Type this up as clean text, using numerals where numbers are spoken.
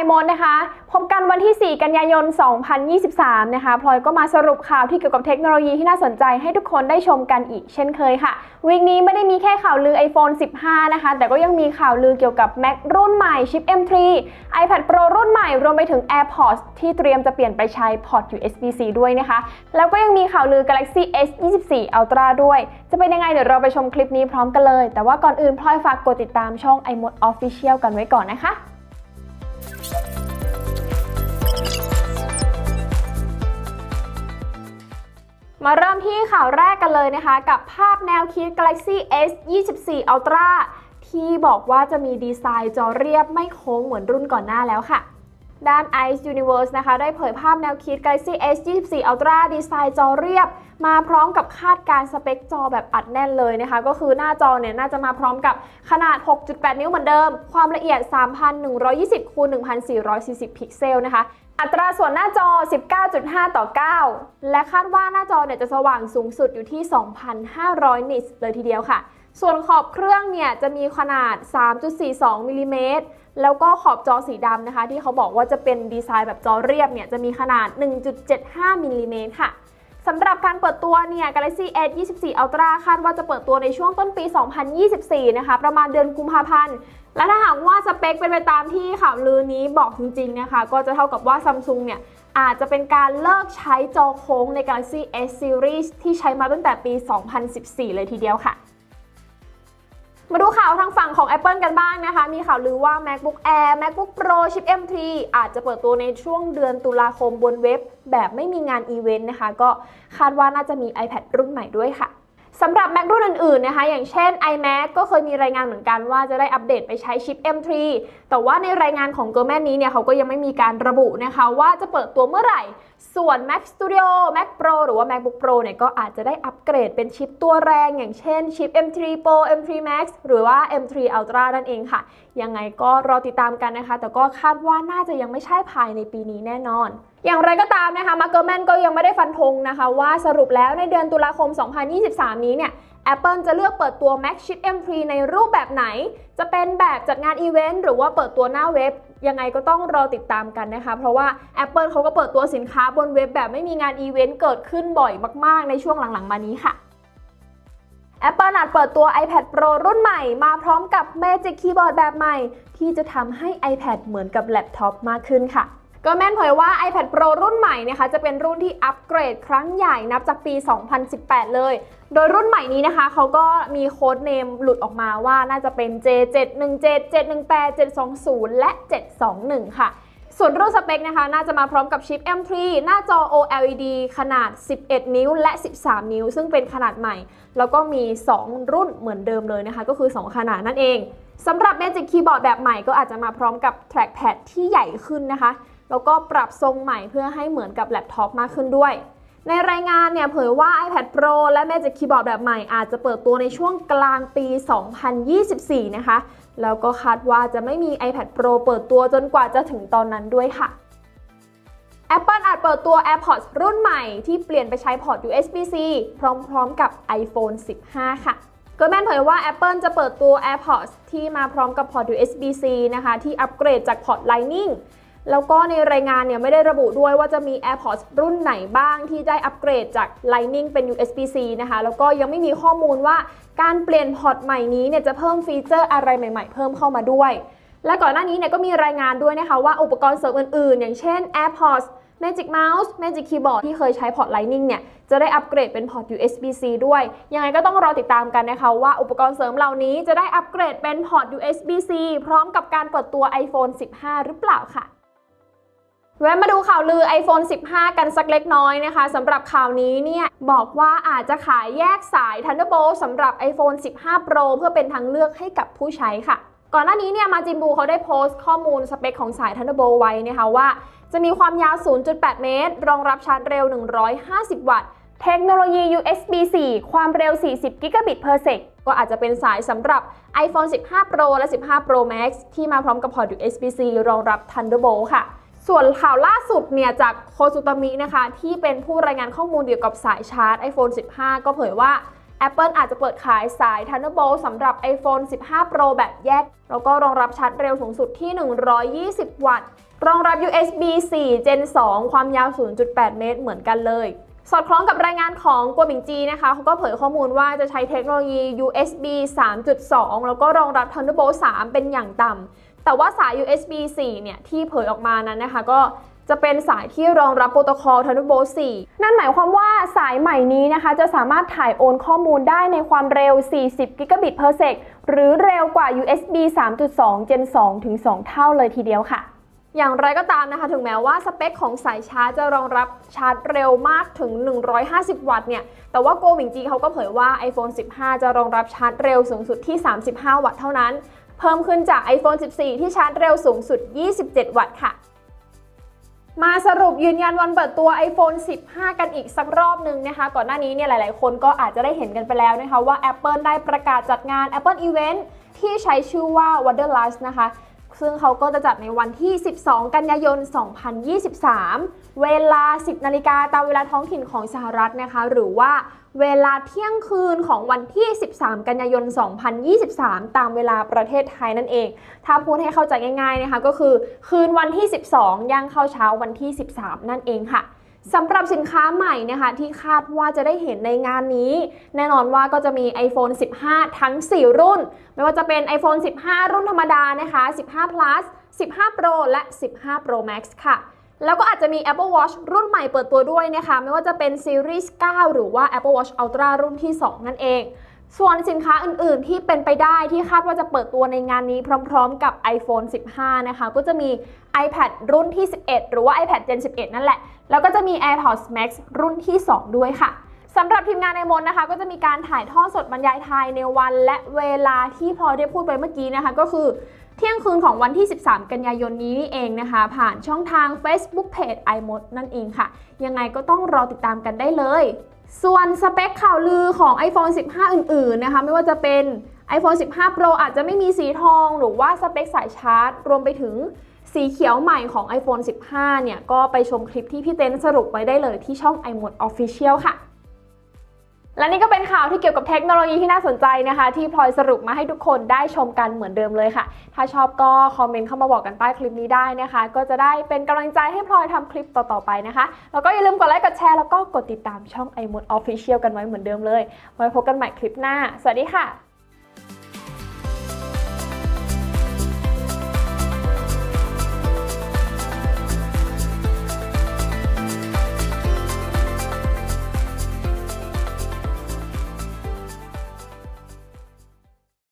มดนะคะพบกันวันที่ 4 กันยายน 2023 นะคะพลอยก็มาสรุปข่าวที่เกี่ยวกับเทคโนโลยีที่น่าสนใจให้ทุกคนได้ชมกันอีกเช่นเคยค่ะวีคนี้ไม่ได้มีแค่ข่าวลือ iPhone 15 นะคะแต่ก็ยังมีข่าวลือเกี่ยวกับ Mac รุ่นใหม่ชิป M3 iPad Pro รุ่นใหม่รวมไปถึง AirPods ที่เตรียมจะเปลี่ยนไปใช้พอร์ต USB-C ด้วยนะคะแล้วก็ยังมีข่าวลือ Galaxy S24 Ultra ด้วยจะเป็นยังไงเดี๋ยวเราไปชมคลิปนี้พร้อมกันเลยแต่ว่าก่อนอื่นพลอยฝากกดติดตามช่อง iMode Official กันไว้ก่อนนะคะมาเริ่มที่ข่าวแรกกันเลยนะคะกับภาพแนวคิด Galaxy S24 Ultra ที่บอกว่าจะมีดีไซน์จอเรียบไม่โค้งเหมือนรุ่นก่อนหน้าแล้วค่ะด้าน Ice Universe นะคะได้เผยภาพแนวคิด Galaxy S24 Ultra ดีไซน์จอเรียบมาพร้อมกับคาดการสเปคจอแบบอัดแน่นเลยนะคะก็คือหน้าจอเนี่ยน่าจะมาพร้อมกับขนาด 6.8 นิ้วเหมือนเดิมความละเอียด 3120 x 1440 พิกเซลนะคะอัตราส่วนหน้าจอ 19.5 ต่อ 9 และคาดว่าหน้าจอเนี่ยจะสว่างสูงสุดอยู่ที่ 2,500 นิตส์เลยทีเดียวค่ะส่วนขอบเครื่องเนี่ยจะมีขนาด 3.42 มิลลิเมตรแล้วก็ขอบจอสีดำนะคะที่เขาบอกว่าจะเป็นดีไซน์แบบจอเรียบเนี่ยจะมีขนาด 1.75 มิลลิเมตรค่ะสำหรับการเปิดตัวเนี่ย Galaxy S24 Ultra คาดว่าจะเปิดตัวในช่วงต้นปี 2024 นะคะประมาณเดือนกุมภาพันธ์และถ้าหากว่าสเปคเป็นไปตามที่ข่าวลือนี้บอกจริงๆนะคะก็จะเท่ากับว่า Samsung เนี่ยอาจจะเป็นการเลิกใช้จอโค้งใน Galaxy S Series ที่ใช้มาตั้งแต่ปี 2014 เลยทีเดียวค่ะมาดูข่าวทางฝั่งของ Apple กันบ้างนะคะมีข่าวลือว่า MacBook Air MacBook Pro ชิป M3 อาจจะเปิดตัวในช่วงเดือนตุลาคมบนเว็บแบบไม่มีงานอีเวนต์นะคะก็คาดว่าน่าจะมี iPad รุ่นใหม่ด้วยค่ะสำหรับ Mac รุ่นอื่นๆนะคะอย่างเช่น iMac ก็เคยมีรายงานเหมือนกันว่าจะได้อัปเดตไปใช้ชิป M3 แต่ว่าในรายงานของตัวแม่นี้เนี่ยเขาก็ยังไม่มีการระบุนะคะว่าจะเปิดตัวเมื่อไหร่ส่วน Mac Studio Mac Pro หรือว่า MacBook Pro เนี่ยก็อาจจะได้อัปเกรดเป็นชิปตัวแรงอย่างเช่นชิป M3 Pro M3 Max หรือว่า M3 Ultra นั่นเองค่ะยังไงก็รอติดตามกันนะคะแต่ก็คาดว่าน่าจะยังไม่ใช่ภายในปีนี้แน่นอนอย่างไรก็ตามนะคะมาร์เกอร์แมนก็ยังไม่ได้ฟันธงนะคะว่าสรุปแล้วในเดือนตุลาคม 2023 นี้เนี่ย Apple จะเลือกเปิดตัว Mac Chip M3 ในรูปแบบไหนจะเป็นแบบจัดงานอีเวนต์หรือว่าเปิดตัวหน้าเว็บยังไงก็ต้องรอติดตามกันนะคะเพราะว่า Apple เขาก็เปิดตัวสินค้าบนเว็บแบบไม่มีงานอีเวนต์เกิดขึ้นบ่อยมากๆในช่วงหลังๆมานี้ค่ะ Apple อาจเปิดตัว iPad Pro รุ่นใหม่มาพร้อมกับ Magic Keyboard แบบใหม่ที่จะทำให้ iPad เหมือนกับแล็ปท็อปมากขึ้นค่ะก็แม่นเผยว่า iPad Pro รุ่นใหม่นะคะจะเป็นรุ่นที่อัปเกรดครั้งใหญ่นับจากปี 2018 เลยโดยรุ่นใหม่นี้นะคะเขาก็มีโค้ดเนมหลุดออกมาว่าน่าจะเป็น J717 718 720 และ 721 ค่ะส่วนรุ่นสเปคนะคะน่าจะมาพร้อมกับชิป M3 หน้าจอ OLED ขนาด 11 นิ้วและ 13 นิ้วซึ่งเป็นขนาดใหม่แล้วก็มี 2 รุ่นเหมือนเดิมเลยนะคะก็คือ 2 ขนาดนั่นเองสำหรับ Magic Keyboard แบบใหม่ก็อาจจะมาพร้อมกับ Trackpad ที่ใหญ่ขึ้นนะคะแล้วก็ปรับทรงใหม่เพื่อให้เหมือนกับแล็ปท็อปมากขึ้นด้วยในรายงานเนี่ยเผยว่า iPad Pro และ Magic Keyboard แบบใหม่อาจจะเปิดตัวในช่วงกลางปี 2024 นะคะแล้วก็คาดว่าจะไม่มี iPad Pro เปิดตัวจนกว่าจะถึงตอนนั้นด้วยค่ะ Apple อาจเปิดตัว AirPods รุ่นใหม่ที่เปลี่ยนไปใช้พอร์ต USB-C พร้อมๆกับ iPhone 15 ค่ะก็แม่นเผยว่า Apple จะเปิดตัว AirPods ที่มาพร้อมกับพอร์ต USB-C นะคะที่อัปเกรดจากพอร์ต Lightningแล้วก็ในรายงานเนี่ยไม่ได้ระบุด้วยว่าจะมี AirPods รุ่นไหนบ้างที่ได้อัปเกรดจาก Lightning เป็น USB-C นะคะแล้วก็ยังไม่มีข้อมูลว่าการเปลี่ยนพอร์ตใหม่นี้เนี่ยจะเพิ่มฟีเจอร์อะไรใหม่ๆเพิ่มเข้ามาด้วยและก่อนหน้านี้เนี่ยก็มีรายงานด้วยนะคะว่าอุปกรณ์เสริมอื่นๆอย่างเช่น AirPods Magic Mouse Magic Keyboard ที่เคยใช้พอร์ต Lightning เนี่ยจะได้อัปเกรดเป็นพอร์ต USB-C ด้วยยังไงก็ต้องรอติดตามกันนะคะว่าอุปกรณ์เสริมเหล่านี้จะได้อัปเกรดเป็นพอร์ต USB-C พร้อมกับการเปิดตัว iPhone 15 หรือเปล่าค่ะแวะมาดูข่าวลือ iPhone 15 กันสักเล็กน้อยนะคะสำหรับข่าวนี้เนี่ยบอกว่าอาจจะขายแยกสาย Thunderbolt สำหรับ iPhone 15 Pro เพื่อเป็นทางเลือกให้กับผู้ใช้ค่ะก่อนหน้านี้เนี่ยมาจินบูเขาได้โพสต์ข้อมูลสเปคของสาย Thunderbolt ไว้นะคะว่าจะมีความยาว 0.8 เมตรรองรับชาร์จเร็ว 150 วัตต์เทคโนโลยี USB 4 ความเร็ว 40 Gigabit per sec ก็อาจจะเป็นสายสำหรับ iPhone 15 Pro และ 15 Pro Max ที่มาพร้อมกับพอร์ต USB-C รองรับ Thunderbolt ค่ะส่วนข่าวล่าสุดเนี่ยจากโคซุตามินะคะที่เป็นผู้รายงานข้อมูลเกี่ยวกับสายชาร์จ iPhone 15 ก็เผยว่า Apple อาจจะเปิดขายสาย Thunderbolt สำหรับ iPhone 15 Pro แบบแยกแล้วก็รองรับชาร์จเร็วสูงสุดที่120 วัตต์รองรับ USB 4 Gen 2 ความยาว 0.8 เมตรเหมือนกันเลยสอดคล้องกับรายงานของกัวหมิงจีนะคะเขาก็เผยข้อมูลว่าจะใช้เทคโนโลยี USB 3.2 แล้วก็รองรับ Thunderbolt 3 เป็นอย่างต่ำแต่ว่าสาย USB 4 เนี่ยที่เผยออกมานั้นนะคะก็จะเป็นสายที่รองรับโปรโตคอล Thunderbolt 4 นั่นหมายความว่าสายใหม่นี้นะคะจะสามารถถ่ายโอนข้อมูลได้ในความเร็ว 40 Gigabit per sec หรือเร็วกว่า USB 3.2 Gen 2 ถึง 2 เท่าเลยทีเดียวค่ะอย่างไรก็ตามนะคะถึงแม้ว่าสเปคของสายชาร์จจะรองรับชาร์จเร็วมากถึง150 วัตต์เนี่ยแต่ว่ากัวหมิงจีเขาก็เผยว่า iPhone 15 จะรองรับชาร์จเร็วสูงสุดที่35 วัตต์เท่านั้นเพิ่มขึ้นจาก iPhone 14 ที่ชาร์จเร็วสูงสุด27 วัตต์ค่ะมาสรุปยืนยันวันเปิดตัว iPhone 15 กันอีกสักรอบนึงนะคะก่อนหน้านี้เนี่ยหลายๆคนก็อาจจะได้เห็นกันไปแล้วนะคะว่า Apple ได้ประกาศจัดงาน Apple Event ที่ใช้ชื่อว่า Wonderlust นะคะซึ่งเขาก็จะจัดในวันที่ 12 กันยายน 2023 เวลา 10 นาฬิกาตามเวลาท้องถิ่นของสหรัฐนะคะหรือว่าเวลาเที่ยงคืนของวันที่ 13 กันยายน 2023 ตามเวลาประเทศไทยนั่นเองถ้าพูดให้เข้าใจง่ายๆนะคะก็คือคืนวันที่ 12 ย่างเข้าเช้าวันที่ 13 นั่นเองค่ะสำหรับสินค้าใหม่นะคะที่คาดว่าจะได้เห็นในงานนี้แน่นอนว่าก็จะมี iPhone 15 ทั้ง 4 รุ่นไม่ว่าจะเป็น iPhone 15 รุ่นธรรมดานะคะ15 plus 15 Pro และ 15 Pro Max ค่ะแล้วก็อาจจะมี Apple Watch รุ่นใหม่เปิดตัวด้วยนะคะไม่ว่าจะเป็น Series 9 หรือว่า Apple Watch Ultra รุ่นที่ 2 นั่นเองส่วนสินค้าอื่นๆที่เป็นไปได้ที่คาดว่าจะเปิดตัวในงานนี้พร้อมๆกับ iPhone 15 นะคะก็จะมี iPad รุ่นที่ 11 หรือว่า iPad Gen 11 นั่นแหละแล้วก็จะมี AirPods Max รุ่นที่ 2 ด้วยค่ะสำหรับทีมงานในมนนะคะก็จะมีการถ่ายทอดสดบรรยายไทยในวันและเวลาที่พลอยได้พูดไปเมื่อกี้นะคะก็คือเที่ยงคืนของวันที่ 13 กันยายนนี้นี่เองนะคะผ่านช่องทาง Facebook Page iMod นั่นเองค่ะยังไงก็ต้องรอติดตามกันได้เลยส่วนสเปคข่าวลือของ iPhone 15 อื่นๆนะคะไม่ว่าจะเป็น iPhone 15 Pro อาจจะไม่มีสีทองหรือว่าสเปคสายชาร์จรวมไปถึงสีเขียวใหม่ของ iPhone 15 เนี่ยก็ไปชมคลิปที่พี่เต้นสรุปไว้ได้เลยที่ช่อง iMod Official ค่ะและนี่ก็เป็นข่าวที่เกี่ยวกับเทคโนโลยีที่น่าสนใจนะคะที่พลอยสรุปมาให้ทุกคนได้ชมกันเหมือนเดิมเลยค่ะถ้าชอบก็คอมเมนต์เข้ามาบอกกันใต้คลิปนี้ได้นะคะก็จะได้เป็นกำลังใจให้พลอยทำคลิปต่อๆไปนะคะแล้วก็อย่าลืมกดไลค์กดแชร์แล้วก็กดติดตามช่อง iMod Official กันไว้เหมือนเดิมเลยไว้พบกันใหม่คลิปหน้าสวัสดีค่ะ